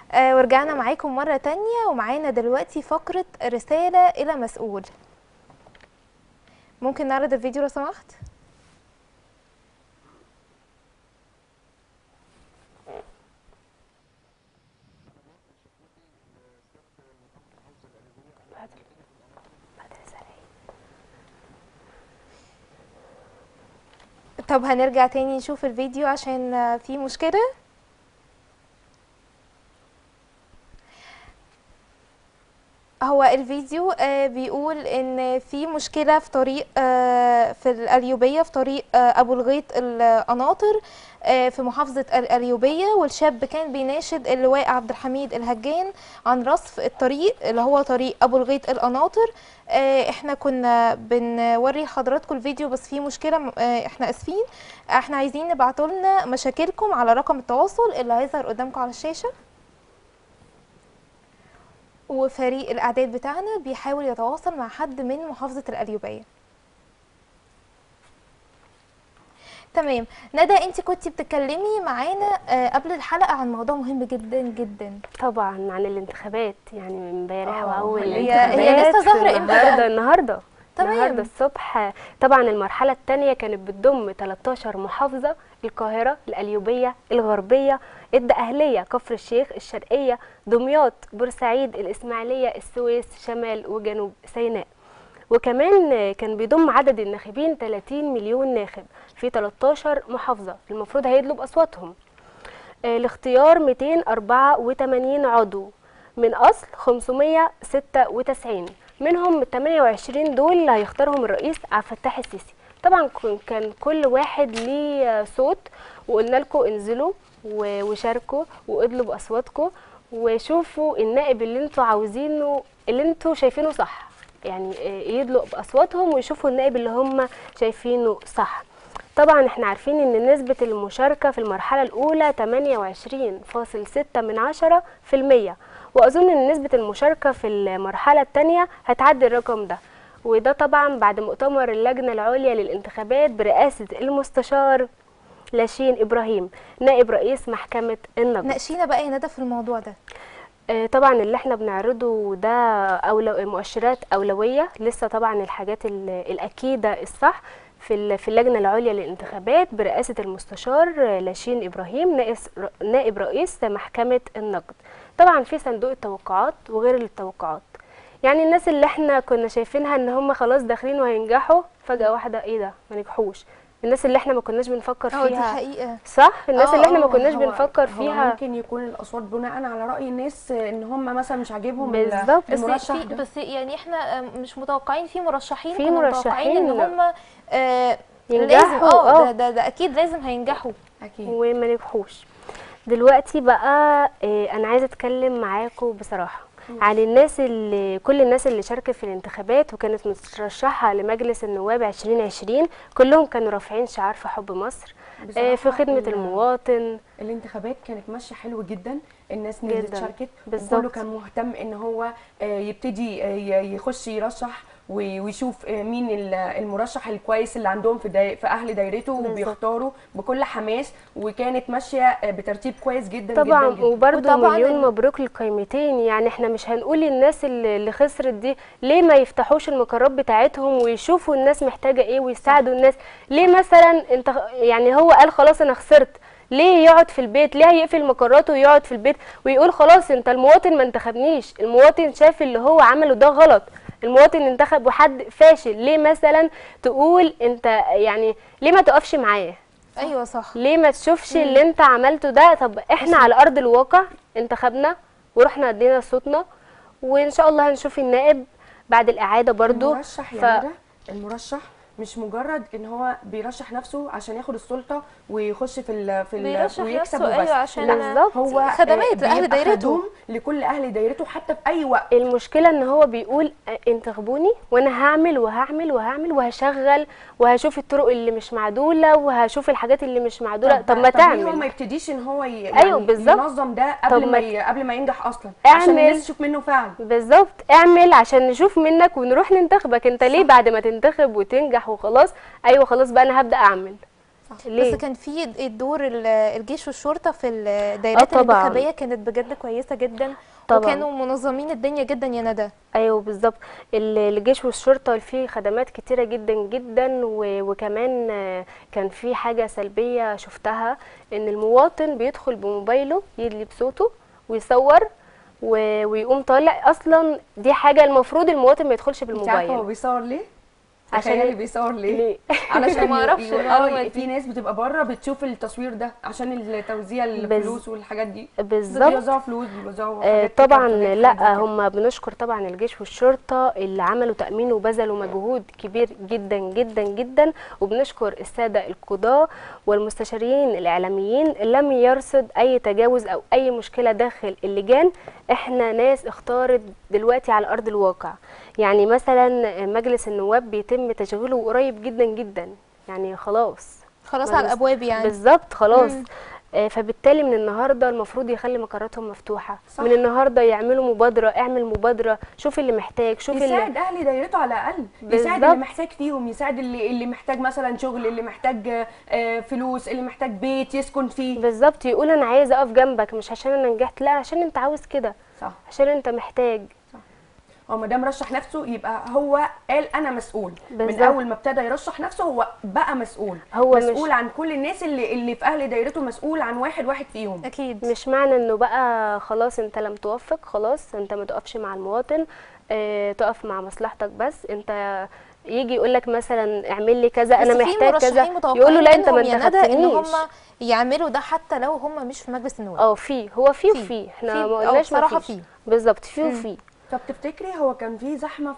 ورجعنا معاكم مرة تانية، ومعانا دلوقتي فقرة رسالة إلى مسؤول. ممكن نعرض الفيديو لو سمحت؟ طب هنرجع تاني نشوف الفيديو عشان في مشكلة. هو الفيديو بيقول ان في مشكله في طريق في القليوبيه، في طريق ابو الغيط القناطر في محافظه القليوبيه، والشاب كان بيناشد اللواء عبد الحميد الهجان عن رصف الطريق اللي هو طريق ابو الغيط القناطر. احنا كنا بنوري حضراتكم الفيديو بس في مشكله، احنا اسفين. احنا عايزين نبعتوا لنا مشاكلكم على رقم التواصل اللي هيظهر قدامكم على الشاشه، وفريق الاعداد بتاعنا بيحاول يتواصل مع حد من محافظه القليوبيه. تمام. ندى، انت كنتي بتتكلمي معانا قبل الحلقه عن موضوع مهم جدا جدا. طبعا عن الانتخابات، يعني من امبارح واول هي لسه ظاهره امتى؟ النهارده تمام. الصبح. طبعا المرحله الثانيه كانت بتضم 13 محافظه: القاهره، القليوبيه، الغربيه، الدقهليه، كفر الشيخ، الشرقيه، دمياط، بورسعيد، الاسماعيليه، السويس، شمال وجنوب سيناء. وكمان كان بيضم عدد الناخبين 30 مليون ناخب في 13 محافظه المفروض هيدلوا باصواتهم. الاختيار 284 عضو من اصل 596، منهم 28 دول اللي هيختارهم الرئيس عبد الفتاح السيسي. طبعا كان كل واحد ليه صوت، وقلنا لكم انزلوا وشاركوا وادلوا باصواتكم وشوفوا النائب اللي انتوا عاوزينه، اللي انتوا شايفينه صح، يعني يدلوا باصواتهم ويشوفوا النائب اللي هم شايفينه صح. طبعا احنا عارفين ان نسبة المشاركة في المرحلة الاولى 28.6%، واظن ان نسبة المشاركة في المرحلة الثانية هتعدي الرقم ده، وده طبعا بعد مؤتمر اللجنة العليا للانتخابات برئاسة المستشار لاشين ابراهيم نائب رئيس محكمة النقد. ناقشينا بقى يا ندى في الموضوع ده. طبعا اللي احنا بنعرضه ده مؤشرات اولوية، لسه طبعا الحاجات الاكيدة الصح في اللجنة العليا للانتخابات برئاسة المستشار لاشين إبراهيم نائب رئيس محكمة النقد. طبعا في صندوق التوقعات وغير التوقعات، يعني الناس اللي احنا كنا شايفينها ان هم خلاص داخلين وهينجحوا فجأة واحدة ايه ده ما نجحوش. الناس اللي احنا ما كناش بنفكر فيها، دي حقيقة صح، الناس اللي احنا ما كناش بنفكر فيها. ممكن يكون الاصوات بناء على راي الناس ان هم مثلا مش عاجبهم بالظبط. المرشح ده. بس يعني احنا مش متوقعين في مرشحين، في كنا مرشحين متوقعين ان هم ينجحوا. لازم ده اكيد لازم هينجحوا اكيد وما نجحوش. دلوقتي بقى انا عايزه اتكلم معاكم بصراحه عن الناس اللي كل الناس اللي شاركت في الانتخابات وكانت مترشحه لمجلس النواب 2020، كلهم كانوا رافعين شعار في حب مصر، في خدمه المواطن. الانتخابات كانت ماشيه حلو جدا، الناس نزلت شاركت، كله كان مهتم ان هو يبتدي يخش يرشح ويشوف مين المرشح الكويس اللي عندهم في اهل دايرته، وبيختاروا بكل حماس، وكانت ماشيه بترتيب كويس جدا طبعا جدا. وبرده مليون مبروك للقائمتين. يعني احنا مش هنقول الناس اللي خسرت دي ليه ما يفتحوش المقرات بتاعتهم ويشوفوا الناس محتاجه ايه ويساعدوا الناس. ليه مثلا انت يعني هو قال خلاص انا خسرت، ليه يقعد في البيت؟ ليه يقفل مقراته ويقعد في البيت ويقول خلاص انت المواطن ما انتخبنيش، المواطن شاف اللي هو عمله ده غلط، المواطن انتخب وحد فاشل، ليه مثلا تقول انت يعني ليه ما تقفش معاه؟ ايوه صح. ليه ما تشوفش اللي انت عملته ده؟ طب احنا على ارض الواقع انتخبنا ورحنا ادينا صوتنا، وان شاء الله هنشوف النائب بعد الاعاده برضو. المرشح مش مجرد ان هو بيرشح نفسه عشان ياخد السلطه ويخش ويكسب وبس. أيوة عشان هو خدمات لاهل دايرته، لكل اهل دايرته حتى في اي وقت. المشكله ان هو بيقول انتخبوني وانا هعمل وهعمل وهعمل وهشغل وهشوف الطرق اللي مش معدوله وهشوف الحاجات اللي مش معدوله. طب ما تعمل، هو ما يبتديش ان هو يعني أيوة ينظم ده قبل ما ينجح اصلا، عشان الناس تشوف منه فعل. بالظبط، اعمل عشان نشوف منك ونروح ننتخبك. انت ليه بعد ما تنتخب وتنجح وخلاص ايوه خلاص بقى انا هبدا اعمل؟ ليه؟ بس كان في الدور الجيش والشرطه في الدايرات طبعاً. الانتخابيه كانت بجد كويسه جدا، طبعاً. وكانوا منظمين الدنيا جدا يا ندى. ايوه بالظبط. الجيش والشرطه فيه خدمات كتيره جدا جدا، وكمان كان في حاجه سلبيه شفتها، ان المواطن بيدخل بموبايله يدلي بصوته ويصور ويقوم طالع. اصلا دي حاجه المفروض المواطن ما يدخلش انت عارفه بالموبايل. هو بيصور ليه؟ عشان تخيلي بيصور ليه؟ ليه؟ علشان ما اعرفش المعلومة دي. في ناس بتبقى بره بتشوف التصوير ده عشان توزيع الفلوس والحاجات دي. بالظبط. بيوزعوا فلوس، بيوزعوا حاجات طبعا. كارتونات، لا، حاجات زي كده. هم بنشكر طبعا الجيش والشرطه اللي عملوا تامين وبذلوا مجهود كبير جدا جدا جدا، وبنشكر الساده القضاه والمستشارين الاعلاميين لم يرصد اي تجاوز او اي مشكله داخل اللجان. احنا ناس اختارت دلوقتي على ارض الواقع. يعني مثلا مجلس النواب بيتم تشغيله قريب جدا جدا، يعني خلاص على الابواب يعني. بالظبط خلاص. فبالتالي من النهارده المفروض يخلي مقراتهم مفتوحه. صح. من النهارده يعملوا مبادره، اعمل مبادره، شوف اللي محتاج، شوف يساعد اهل دايرته على الاقل، يساعد اللي محتاج فيهم، يساعد اللي محتاج مثلا شغل، اللي محتاج فلوس، اللي محتاج بيت يسكن فيه. بالظبط. يقول انا عايز اقف جنبك، مش عشان انا نجحت، لا عشان انت عاوز كده. صح. عشان انت محتاج. هو ما دام رشح نفسه يبقى هو قال انا مسؤول. بالظبط. من اول ما ابتدى يرشح نفسه هو بقى مسؤول. هو مسؤول عن كل الناس اللي في اهل دايرته، مسؤول عن واحد واحد فيهم. اكيد. مش معنى انه بقى خلاص انت لم توفق، خلاص انت ما تقفش مع المواطن، تقف مع مصلحتك بس. انت يجي يقول لك مثلا اعمل لي كذا، انا محتاج كذا، يقول له لا انت ما انتخبتنيش. ان هم يعملوا ده حتى لو هم مش في مجلس النواب. في احنا ما قلناش بصراحه في بالظبط في. طب تفتكري هو كان في زحمه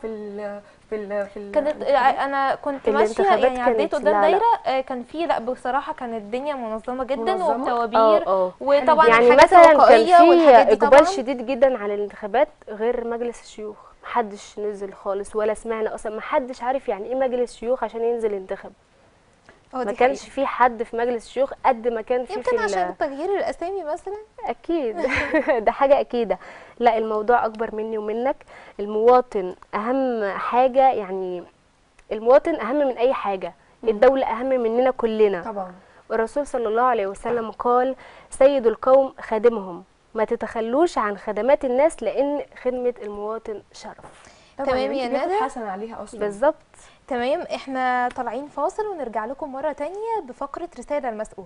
كانت انا كنت ماشيه يعني عديت قدام دايره كان في، لا بصراحه كانت الدنيا منظمه جدا وبتوابير وطبعا يعني مثلا كان في اقبال شديد جدا على الانتخابات غير مجلس الشيوخ. محدش نزل خالص ولا سمعنا اصلا، محدش عارف يعني ايه مجلس شيوخ عشان ينزل ينتخب. ما كانش في حد في مجلس الشيوخ قد ما كان في يمكن عشان تغيير الاسامي مثلا. اكيد. ده حاجه اكيده. لا، الموضوع اكبر مني ومنك. المواطن اهم حاجه، يعني المواطن اهم من اي حاجه. الدوله اهم مننا كلنا طبعا. والرسول صلى الله عليه وسلم قال سيد القوم خادمهم. ما تتخلوش عن خدمات الناس، لان خدمه المواطن شرف. تمام يا ندى. حسن عليها اصلا. بالظبط. تمام. احنا طالعين فاصل ونرجع لكم مره تانية بفقره رساله المسؤول.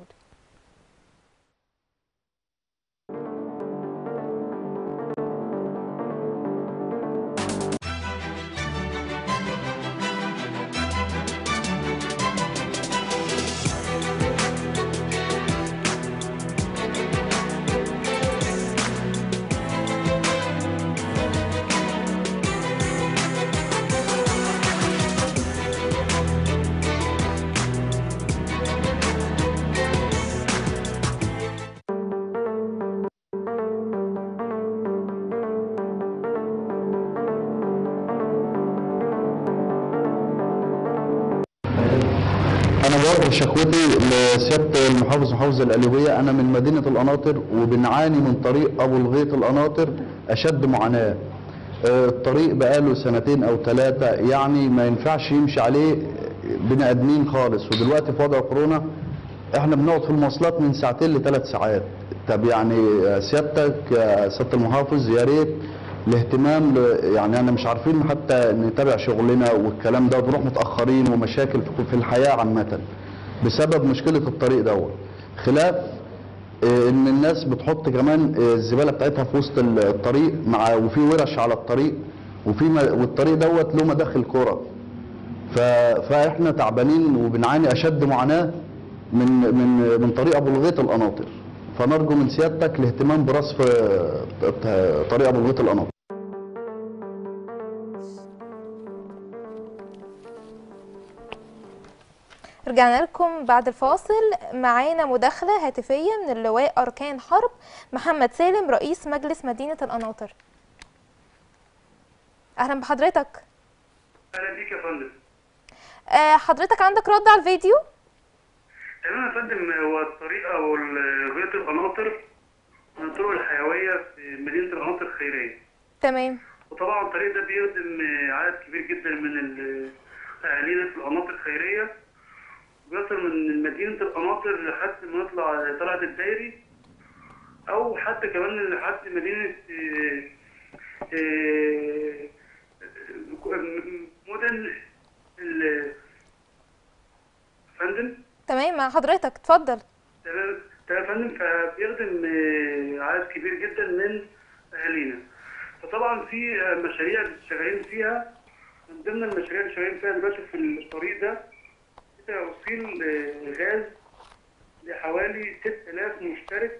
أنا بوجه شكوتي لسيادة محافظ القليوبية. أنا من مدينة القناطر وبنعاني من طريق أبو الغيط القناطر أشد معاناة. الطريق بقاله 2 أو 3 يعني ما ينفعش يمشي عليه بني آدمين خالص، ودلوقتي في وضع كورونا احنا بنقعد في المواصلات من 2 ل3 ساعات. طب يعني سيادتك سيادة المحافظ يا ريت الاهتمام يعني انا مش عارفين حتى نتابع شغلنا والكلام ده، ونروح متاخرين ومشاكل في الحياه عامه بسبب مشكله الطريق دوت. خلاف ان الناس بتحط كمان الزباله بتاعتها في وسط الطريق وفي ورش على الطريق والطريق دوت له مداخل كرة. فاحنا تعبانين وبنعاني اشد معاناه من طريق ابو الغيط القناطر. فنرجو من سيادتك الاهتمام برصف طريق ابو الغيط القناطر. رجعنا لكم بعد الفاصل. معانا مداخلة هاتفية من اللواء أركان حرب محمد سالم رئيس مجلس مدينة القناطر. أهلا بحضرتك. أهلا بيك يا فندم. حضرتك عندك رد على الفيديو؟ تمام يا فندم. هو الطريق أو غيط القناطر من الطرق الحيوية في مدينة القناطر الخيرية. تمام. وطبعا الطريق ده بيخدم عدد كبير جدا من أهالينا في القناطر الخيرية. بيصل من مدينة القناطر القناطر لحد ما نطلع طلعت الدايري، او حتى كمان لحد مدينه مدن فندم. تمام مع حضرتك، اتفضل. تمام يا فندم. فبيخدم عدد كبير جدا من اهالينا. فطبعا في مشاريع شغالين فيها، من ضمن المشاريع اللي شغالين فيها دلوقتي في الطريق ده توصيل غاز لحوالي 6000 مشترك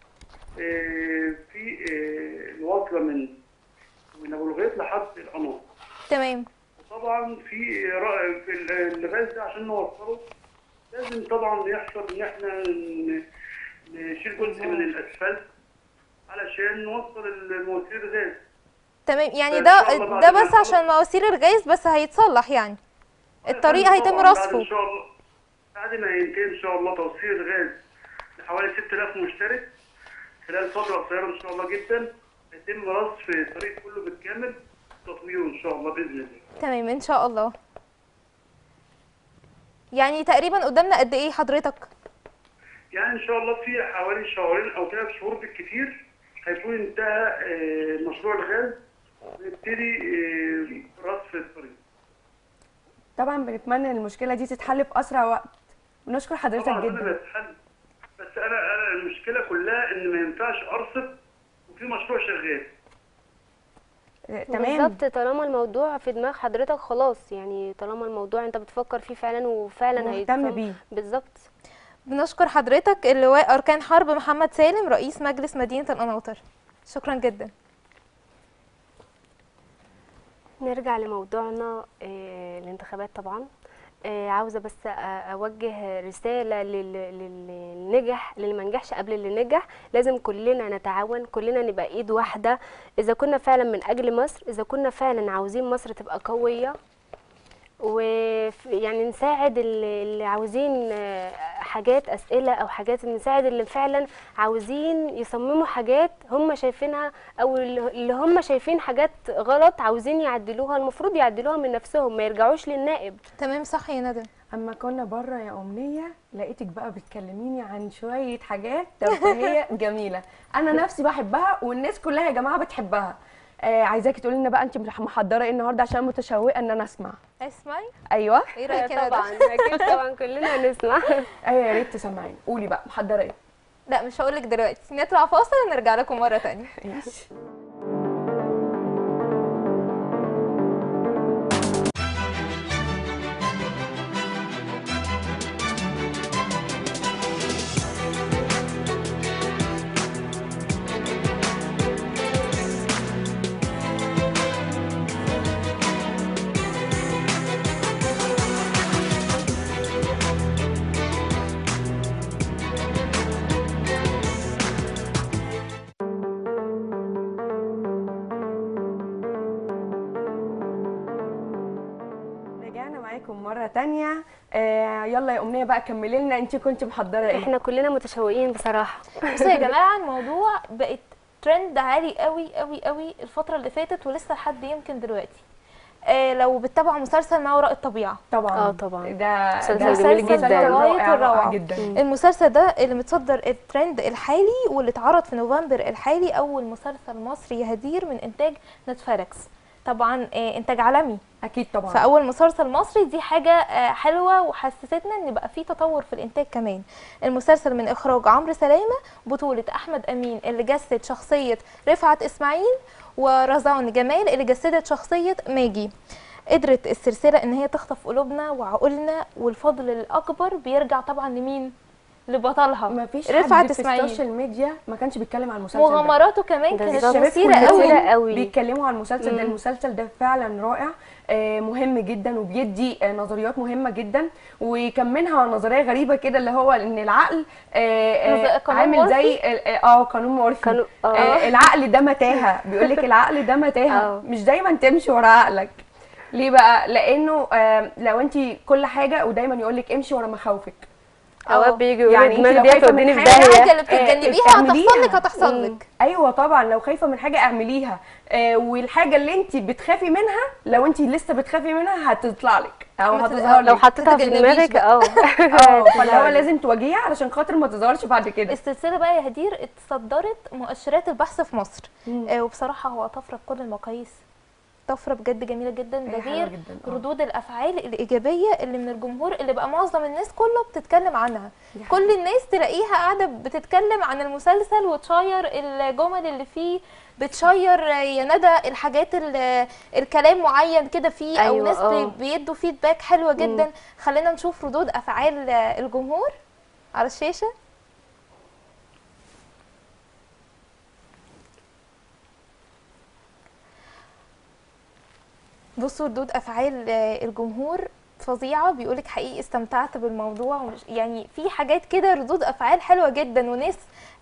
في الواصله من ابو الغيط لحد القناطر. تمام. طبعا في الغاز ده عشان نوصله لازم طبعا يحصل ان احنا نشيل جزء من الاسفلت علشان نوصل المواسير الغاز. تمام، يعني فإن شاء الله ده بعد ما بس عشان مواسير الغاز بس هيتصلح يعني. الطريق هيتم طبعاً بعد رصفه. ان شاء الله بعد ما ينتهي ان شاء الله توصيل الغاز لحوالي 6000 مشترك خلال فتره قصيره ان شاء الله جدا، يتم رصف الطريق كله بالكامل، تطويره ان شاء الله باذن الله. تمام ان شاء الله. يعني تقريبا قدامنا قد ايه حضرتك؟ يعني ان شاء الله في حوالي شهرين او 3 شهور بالكثير هيكون انتهى مشروع الغاز ونبتدي رصف الطريق. طبعا بنتمنى ان المشكله دي تتحل في اسرع وقت. بنشكر حضرتك طبعا جدا. انا بتحل، بس انا المشكله كلها ان ما ينفعش ارصف وفي مشروع شغال. تمام. بالظبط، طالما الموضوع في دماغ حضرتك خلاص، يعني طالما الموضوع انت بتفكر فيه فعلا وفعلا مهتم بيه. بالظبط. بنشكر حضرتك اللواء أركان حرب محمد سالم رئيس مجلس مدينة القناطر. شكرا جدا. نرجع لموضوعنا الانتخابات. طبعا عاوزه بس اوجه رساله للي نجح، للي ما نجحش قبل اللي نجح. لازم كلنا نتعاون، كلنا نبقى ايد واحده، اذا كنا فعلا من اجل مصر، اذا كنا فعلا عاوزين مصر تبقى قويه، ويعني نساعد اللي عاوزين حاجات اسئله او حاجات، نساعد اللي فعلا عاوزين يصمموا حاجات هم شايفينها، او اللي هم شايفين حاجات غلط عاوزين يعدلوها، المفروض يعدلوها من نفسهم، ما يرجعوش للنائب. تمام صح يا ندى. اما كنا بره يا امنيه لقيتك بقى بتكلميني عن شويه حاجات ترفيهيه جميله، انا نفسي بحبها والناس كلها يا جماعه بتحبها. عايزاكي تقولي لنا بقى انت محضره ايه النهارده عشان متشوقه ان انا اسمع. اسمعي. ايوه. ايه رايك يا ندى؟ طبعا اكيد طبعا كلنا هنسمع. ايوه يا ريت تسمعيني، قولي بقى محضره ايه. لا مش هقولك دلوقتي، نطلع فاصل ونرجع لكم مره تانية. ماشي. مرة تانية. يلا يا أمنية بقى كملي لنا، انت كنت محضرة ايه؟ احنا كلنا متشوقين بصراحة. بصوا يا جماعة، الموضوع بقت ترند عالي قوي قوي قوي الفترة اللي فاتت ولسه لحد يمكن دلوقتي. لو بتتابعوا مسلسل ما وراء الطبيعة. طبعا. طبعا. ده مسلسل جميل جدا، غاية الروعة جدا. المسلسل ده اللي متصدر الترند الحالي واللي اتعرض في نوفمبر الحالي، أول مسلسل مصري يهدير من إنتاج نتفليكس. طبعا إنتاج عالمي اكيد طبعا. فاول مسلسل مصري، دي حاجه حلوه وحسستنا ان بقى في تطور في الانتاج كمان. المسلسل من اخراج عمرو سلامه، بطوله احمد امين اللي جسد شخصيه رفعت اسماعيل، ورزان جمال اللي جسدت شخصيه ماجي. قدرت السلسله ان هي تخطف قلوبنا وعقولنا، والفضل الاكبر بيرجع طبعا لمين؟ لبطلها ما فيش رفعت حد في اسماعيل. السوشيال ميديا ما كانش بيتكلم عن المسلسل ده. مغامراته كمان كانت بالظبط. مثيره الشباب قوي. بيتكلموا عن المسلسل ده. المسلسل ده فعلا رائع، مهم جدا وبيدي نظريات مهمه جدا، وكان منها نظريه غريبه كده اللي هو ان العقل عامل زي قانون مورفي. العقل ده متاهه، بيقول لك العقل ده متاهه، مش دايما تمشي ورا عقلك. ليه بقى؟ لانه لو انت كل حاجه، ودايما يقول لك امشي ورا مخاوفك. اوقات بيجي يقول يعني دماغي لو دي خايفة هتوديني من في حاجة، داهيه. الحاجه اللي بتتجنبيها هتحصل لك هتحصل لك. ايوه طبعا، لو خايفه من حاجه اعمليها، والحاجه اللي انت بتخافي منها لو انت لسه بتخافي منها هتطلع لك. او ما هتظهر لو لك. حطيتها في تتجنبيش دماغك بقى. فاللي هو لازم تواجهيها علشان خاطر ما تظهرش بعد كده. السلسله بقى يا هدير اتصدرت مؤشرات البحث في مصر. مم. وبصراحه هو طفره بكل المقاييس، طفره بجد جميله جدا. ده هي حلوة غير جدا. ردود الافعال الايجابيه اللي من الجمهور، اللي بقى معظم الناس كله بتتكلم عنها. دي كل الناس تلاقيها قاعده بتتكلم عن المسلسل وتشير الجمل اللي فيه، بتشير يا ندى الحاجات الكلام معين كده فيه، او أيوة، ناس اه. بيدوا فيدباك حلوه جدا. خلينا نشوف ردود افعال الجمهور على الشاشه. بصوا ردود افعال الجمهور فظيعه. بيقولك حقيقي استمتعت بالموضوع، يعني في حاجات كده ردود افعال حلوه جدا. وناس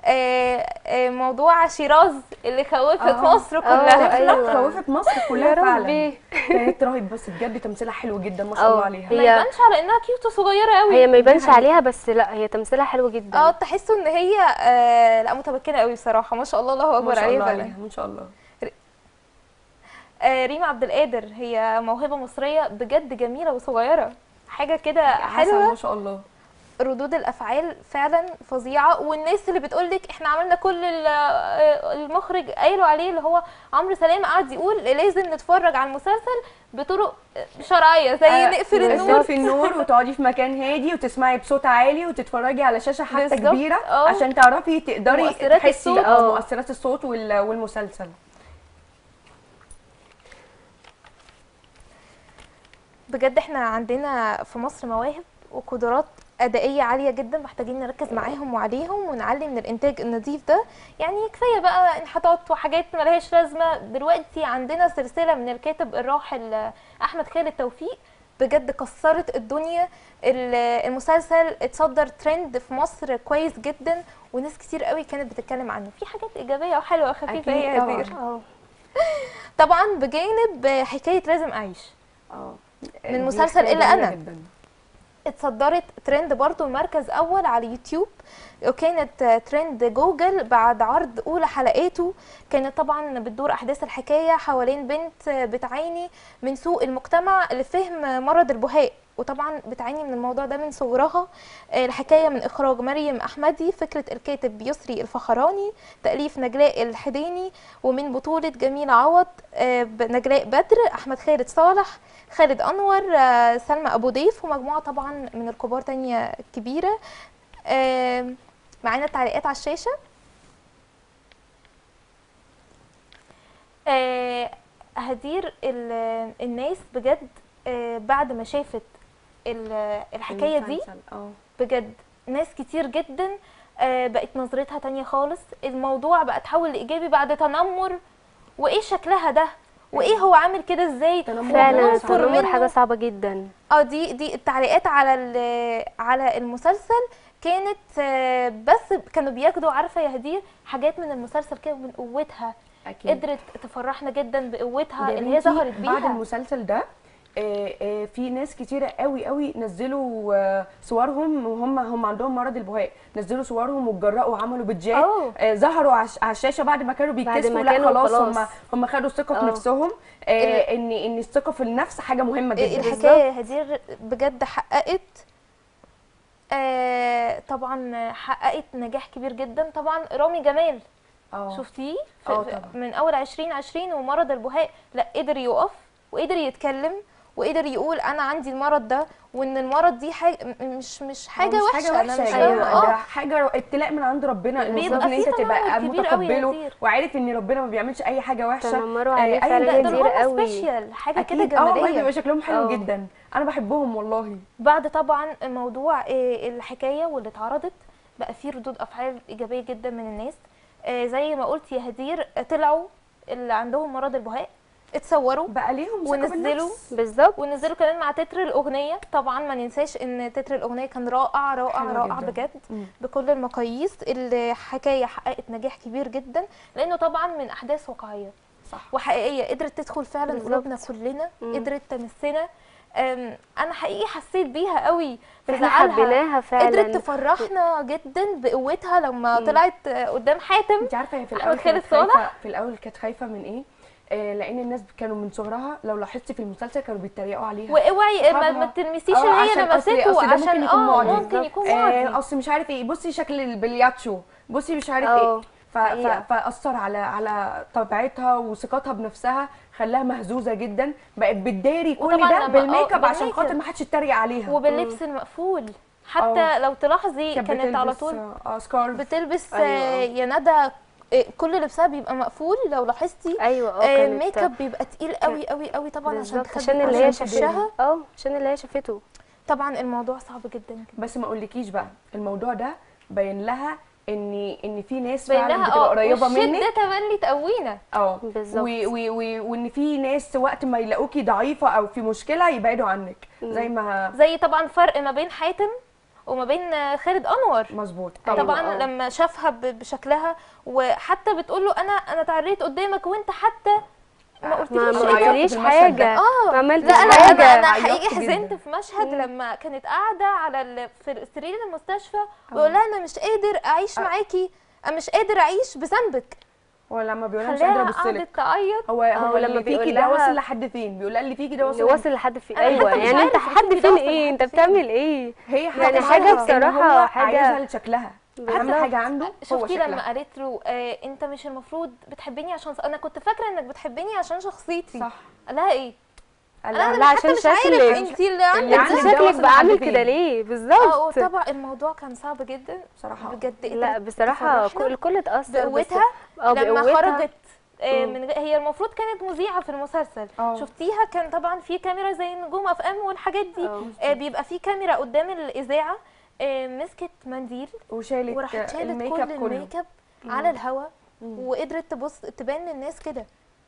موضوع شيراز اللي خوفت مصر كلها. أيوة. خوفت مصر كلها يا فعلا. ربي. كانت رهيب، بس بجد تمثيلها حلو جدا ما شاء الله عليها. ما هي يبانش على انها كيوت وصغيره قوي. هي ما يبانش عليها، بس لا هي تمثيلها حلو جدا. تحسوا ان هي لا متمكنه قوي بصراحه، ما شاء الله، الله ما اكبر شاء الله عليها عليها فعلا. ما شاء الله. ريما عبد القادر هي موهبه مصريه بجد جميله وصغيره، حاجه كده حسن حلوه. ما شاء الله. ردود الافعال فعلا فظيعه. والناس اللي بتقولك احنا عملنا كل المخرج قايله عليه، اللي هو عمرو سلام قعد يقول لازم نتفرج على المسلسل بطرق شرعيه، زي نقفل النور. تقفلي النور وتقعدي في مكان هادي وتسمعي بصوت عالي وتتفرجي على شاشه حتى بالظبط. كبيره عشان تعرفي تقدري مؤثرات تحسي الصوت. مؤثرات الصوت والمسلسل. بجد احنا عندنا في مصر مواهب وقدرات أدائية عالية جدا، محتاجين نركز معاهم وعليهم ونعلي من الإنتاج النظيف ده. يعني كفاية بقى انحطاط وحاجات ملهاش لازمة. دلوقتي عندنا سلسلة من الكاتب الراحل أحمد خالد توفيق، بجد كسرت الدنيا. المسلسل اتصدر ترند في مصر كويس جدا، وناس كتير قوي كانت بتتكلم عنه. في حاجات إيجابية وحلوة وخفيفة هي هدير. طبعا بجانب حكاية لازم أعيش من مسلسل إلا أنا، اتصدرت ترند برضو مركز اول على يوتيوب، وكانت ترند جوجل بعد عرض اولى حلقاته. كانت طبعا بتدور احداث الحكايه حوالين بنت بتعاني من سوء المجتمع لفهم مرض البهاء، وطبعا بتعاني من الموضوع ده من صغرها. الحكايه من اخراج مريم احمدي، فكره الكاتب يسري الفخراني، تاليف نجلاء الحديني، ومن بطوله جميله عوض، نجلاء بدر، احمد خالد صالح، خالد انور، سلمى ابو ضيف، ومجموعه طبعا من الكبار تانية كبيره. معانا التعليقات على الشاشه. هدير الناس بجد بعد ما شافت الحكايه دي بجد ناس كتير جدا بقت نظرتها تانية خالص. الموضوع بقى تحول لايجابي بعد تنمر، وايه شكلها ده، وايه هو عامل كده ازاي. فعلا التنمر حاجه صعبه جدا. دي التعليقات على المسلسل كانت بس كانوا بياخدوا، عارفه يا هدير، حاجات من المسلسل كده من قوتها. أكيد. قدرت تفرحنا جدا بقوتها اللي هي ظهرت بيها بعد المسلسل ده. في ناس كتيره قوي قوي نزلوا صورهم وهم عندهم مرض البهاء، نزلوا صورهم واتجرأوا وعملوا بيدجات، ظهروا على الشاشه بعد ما كانوا بيتكسفوا. لا خلاص هم خدوا ثقه في نفسهم. ان الثقه في النفس حاجه مهمه جدا. الحكايه هدير بجد حققت طبعا حققت نجاح كبير جدا. طبعا رامي جمال شفتيه من اول 2020 ومرض البهاء، لا قدر يقف وقدر يتكلم وقدر يقول انا عندي المرض ده، وان المرض دي حاجه مش حاجه وحشه. انا مش ده حاجه ابتلاء من عند ربنا. المفروض ان انت تبقى متقبله وعارف ان ربنا ما بيعملش اي حاجه وحشه. تنمروا عليه فعلا كتير قوي، سبيشال حاجه كده جماليه. بيبقى شكلهم حلو جدا، انا بحبهم والله. بعد طبعا موضوع الحكايه واللي اتعرضت، بقى في ردود افعال ايجابيه جدا من الناس. زي ما قلت يا هدير، طلعوا اللي عندهم مرض البهاء اتصوروا بقى ليهم ونزلوا بالظبط، ونزلوا كمان مع تتر الاغنيه. طبعا ما ننساش ان تتر الاغنيه كان رائع رائع رائع بجد بكل المقاييس. الحكايه حققت نجاح كبير جدا لانه طبعا من احداث واقعيه صح وحقيقيه، قدرت تدخل فعلا قلوبنا كلنا، قدرت تمسنا. انا حقيقي حسيت بيها قوي في احنا حبيناها فعلا، قدرت تفرحنا جدا بقوتها لما طلعت قدام حاتم. انت عارفه هي في الاول كانت خايفه من ايه؟ لان الناس كانوا من صغرها لو لاحظتي في المسلسل كانوا بيتريقوا عليها. واوعي ما تلمسيش اللي هي لمسته عشان ممكن يكون معدي. اصل مش عارف ايه، بصي شكل البلياتشو، بصي مش عارف ايه، فاثر على طبيعتها وثقتها بنفسها، خلاها مهزوزه جدا، بقت بتداري كل ده بالميك اب عشان خاطر ما حدش يتريق عليها، وباللبس المقفول. حتى لو تلاحظي كانت على طول بتلبس يا ندى كل لبسها بيبقى مقفول لو لاحظتي. ايوه الميك اب بيبقى تقيل قوي قوي قوي طبعا عشان اللي هي شافتها. عشان اللي هي شافته. طبعا الموضوع صعب جدا. بس ما اقولكيش بقى الموضوع ده باين لها ان في ناس فعلا بتبقى قريبه منك، ده تملي تقوينا. بالظبط. وان في ناس وقت ما يلاقوكي ضعيفه او في مشكله يبعدوا عنك، زي طبعا فرق ما بين حاتم وما بين خالد انور. مظبوط. طبعا لما شافها بشكلها وحتى بتقول له انا اتعريت قدامك وانت حتى ما قلتليش حاجه. ما عملتش حاجه. انا حقيقي حزنت في مشهد لما كانت قاعده على في سرير المستشفى ويقول لها انا مش قادر اعيش معاكي، انا مش قادر اعيش بذنبك. ولما بيقول لها مش قادره ابص لك تعيط. هو لما فيكي ده واصل لحد فين؟ بيقول اللي فيكي ده واصل لحد فين. ايوه يعني انت حد فين ايه؟ انت بتعمل ايه؟ هي يعني حاجه بصراحه عايزها لشكلها اهم حاجه عنده. شفتي لما قالت له انت مش المفروض بتحبني عشان انا كنت فاكره انك بتحبني عشان شخصيتي. صح. قال لها ايه؟ لا عشان شكلك. انت اللي عندك شكلك بقى عامل كده ليه بالظبط. طبعا الموضوع كان صعب جدا بصراحه بجد. لا بصراحه الكل اتاثر بقوتها لما خرجت من هي المفروض كانت مذيعه في المسلسل. شفتيها كان طبعا في كاميرا زي نجوم اف ام والحاجات دي. بيبقى في كاميرا قدام الاذاعه. مسكت منديل وشالت وراحت شالت كل الميك اب على الهوا وقدرت تبص تبان للناس كده.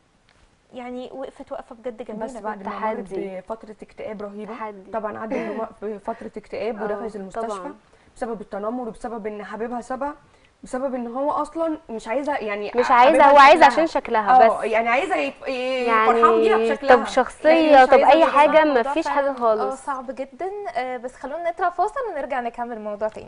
يعني وقفت وقفه بجد جميله. بس بعد ما مرت بفتره اكتئاب رهيبه طبعا عدت بفتره اكتئاب ودخلت المستشفى بسبب التنمر وبسبب ان حبيبها سابها، بسبب ان هو اصلا مش عايزه، يعني مش عايزه، هو عايز عشان شكلها بس، يعني عايزه فرحان بيها بشكلها. طب شخصيه، طب اي حاجه ما فيش حاجه خالص. صعب جدا. بس خلونا نطلع فاصل ونرجع نكمل الموضوع تاني.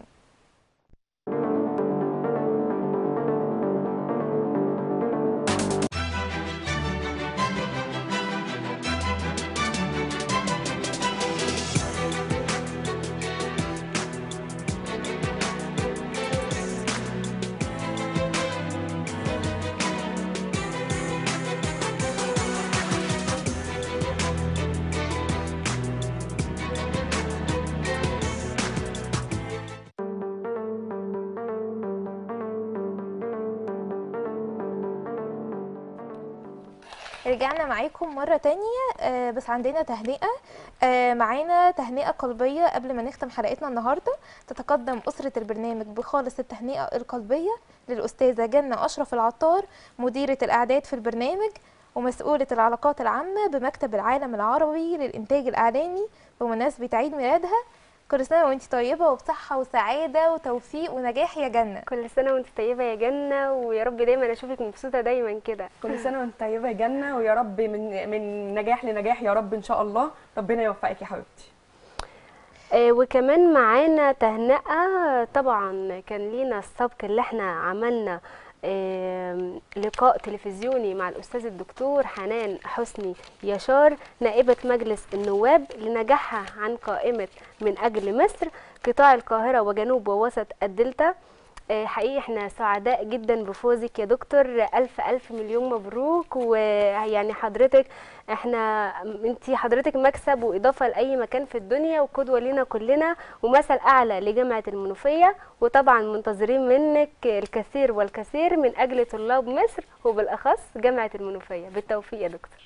رجعنا معاكم مرة تانية. بس عندنا تهنئة. معانا تهنئة قلبية قبل ما نختم حلقتنا النهاردة. تتقدم أسرة البرنامج بخالص التهنئة القلبية للأستاذة جنة أشرف العطار، مديرة الإعداد في البرنامج ومسؤولة العلاقات العامة بمكتب العالم العربي للإنتاج الإعلامي، بمناسبة عيد ميلادها. كل سنة وانت طيبة وبصحة وسعادة وتوفيق ونجاح يا جنة. كل سنة وانت طيبة يا جنة، ويا رب دايما اشوفك مبسوطة دايما كده. كل سنة وانت طيبة يا جنة، ويا رب من نجاح لنجاح يا رب ان شاء الله، ربنا يوفقك يا حبيبتي. وكمان معانا تهنئة. طبعا كان لينا السبق اللي احنا عملنا لقاء تلفزيوني مع الأستاذ الدكتور حنان حسني يشار نائبة مجلس النواب لنجاحها عن قائمة من أجل مصر قطاع القاهرة وجنوب ووسط الدلتا. حقيقي احنا سعداء جدا بفوزك يا دكتور، ألف مليون مبروك. ويعني حضرتك حضرتك مكسب وإضافة لأي مكان في الدنيا وقدوة لنا كلنا ومثل أعلى لجامعة المنوفية، وطبعا منتظرين منك الكثير والكثير من أجل طلاب مصر وبالأخص جامعة المنوفية. بالتوفيق يا دكتور.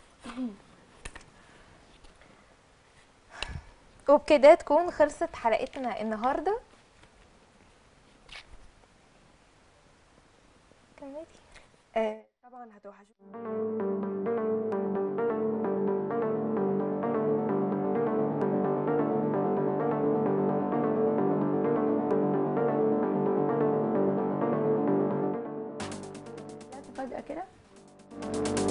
وبكده تكون خلصت حلقتنا النهارده. طبعا هتوحشوني. فجأة كده